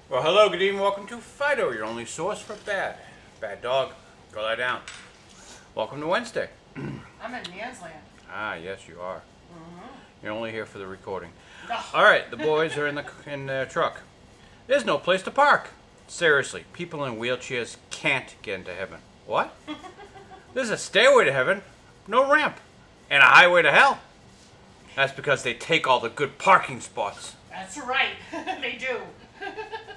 Well, hello, good evening, welcome to Phydeaux, your only source for bad. Bad dog, go lie down. Welcome to Wednesday. I'm in Man's Land. Ah, yes, you are. You're only here for the recording. Ugh. All right, the boys are in the truck. There's no place to park. Seriously, people in wheelchairs can't get into heaven. What? There's a stairway to heaven, no ramp, and a highway to hell. That's because they take all the good parking spots. That's right. They do.